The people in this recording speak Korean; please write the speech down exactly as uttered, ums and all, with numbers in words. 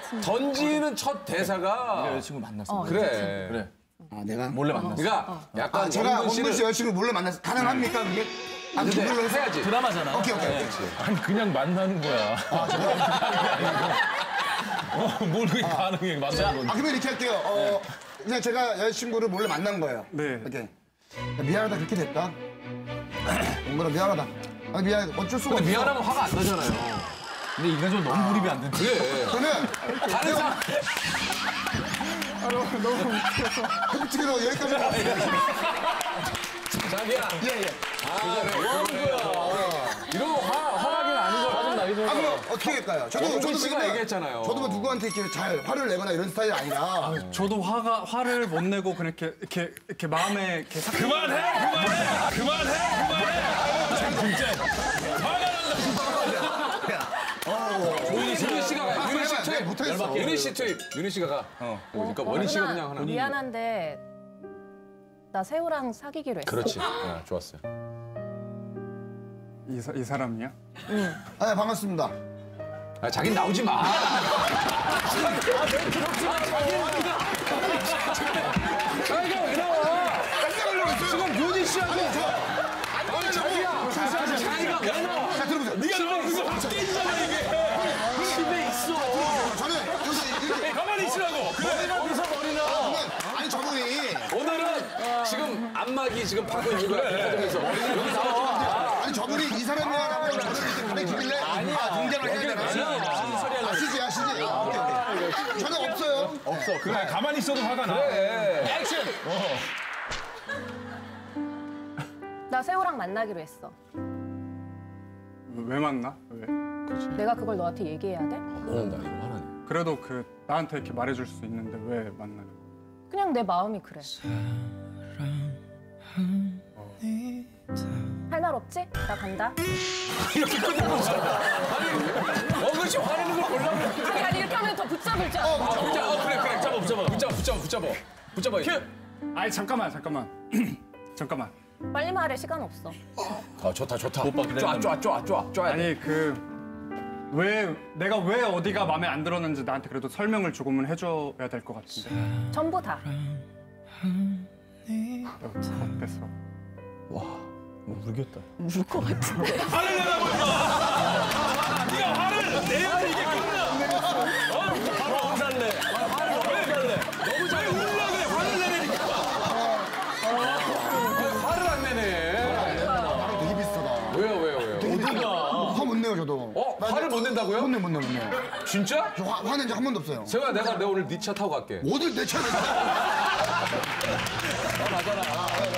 던지는 첫 대사가 여자친구 만났어. 어, 그래. 그래. 아 내가 몰래 만났어. 그러니까 어. 약간 아, 제가 원근 원근 씨 여자친구 몰래 만났어. 가능합니까 그게? 아 근데 그걸로 해야지. 드라마잖아. 오케이 오케이. 네. 아니 그냥 만나는 거야. 어, 뭘 그게 가능해 만나는 건. 아 그러면 이렇게 할게요. 어 그냥 제가 여자친구를 몰래 만난 거예요. 네. 이렇게 야, 미안하다 그렇게 됐다. 뭐라 미안하다. 아 미안 어쩔 수가 없어. 근데 미안하면 화가 안 나잖아요. 근데 인간적으로 너무 몰입이 안 된다. 그래. 저는 다른 사람 아, 너무 너무 해부치기로 여기까지 왔어요. 자기야. 예예. 아, 그래. 뭐 하는 거야. 이런 거 화, 화나기는 아닌 거 짜증 나기 전에. 아 그럼 어떻게 할까요? 저도 원근 저도 씨가 맨날- 얘기했잖아요. 저도 뭐 누구한테 이렇게 잘 화를 내거나 이런 스타일이 아니라. 저도 화가 화를 못 내고 그냥 이렇게 이렇게 이렇게 마음에 이렇게 삭. 그만해, 그만해, 그만해, 그만해. 진짜 화가 난다. 윤희 씨가 가. 윤희 씨 내가 투입. 못하겠어. 윤희 씨 투입. 윤희 씨가 가. 어. 그러니까 원희 씨가 그냥 하나. 미안한데 나 새우랑 사귀기로 했어. 그렇지. 네, 좋았어요. 이, 사, 이 사람이야? 아 반갑습니다. 아, 자긴 나오지 마. 자기가 왜 나와? 지금 윤희 씨하고 아니 자기야. 자기가 왜 나와? 자 들어보세요. 네가 나와 그거 밖에 있잖아 이게. 집에 있어. 저는 여기서 이렇게 가만히 있으라고. 그래. 어디서 머리나? 아니 저분이 오늘은 지금 안마기 지금 받고 있는 거야. 여기서 여기 나와. 아니 저분이 이 사람이야라고 저를 이렇게 가르치길래 아 등장을 해야 되나? 아 시지 아 시지. 아, 오케이 오케이. 저는 없어요. 없어. 그래. 가만히 있어도 화가 나. 그래. 액션. 나 새우랑 만나기로 했어. 왜 만나? 왜? 내가 그걸 너한테 얘기해야 돼? 화난다. 이거 화나네. 그래도 그 나한테 이렇게 말해줄 수 있는데 왜 만나는? 그냥 내 마음이 그래. 할 말 없지? 나 간다. 이렇게 끝내고 있잖아. 아니, 원근 씨 화내는 걸 보려고. 아니, 아니 이렇게 하면 더 붙잡을 줄 알아. 아, 붙잡아. 어, 그래, 그래. 붙잡아, 붙잡아. 붙잡아, 붙잡아, 붙잡아. 붙잡아. 큐. 아니 잠깐만 잠깐만 잠깐만. 빨리 말해, 시간 없어. 아, 좋다, 좋다. 오빠 기다린다. 쫙, 쫙, 쫙, 쫙, 쫙. 아니 그 왜 내가 왜 어디가 마음에 안 들었는지 나한테 그래도 설명을 조금은 해줘야 될 것 같은데. 전부 다. 내가 잘못했어. 모르겠다. 울것 같은데. 화를 내라고 이거. 네가 화를 내야 이게 끝나. 어? 바로 화살래. 화를 화살래. 너무 잘 울려 그래. 화를 내려니까. 화를 안 내네. 되게 비슷하다. 왜요, 왜요, 왜요? 화 못 내요 저도. 어? 화를 못 낸다고요? 못 내, 못 내, 못 내. 진짜? 저 화, 화낸 적 한 번도 없어요. 세호야, 내가, 내가 오늘 네 차 타고 갈게. 어딜 내 차를 가? 아, 맞아라.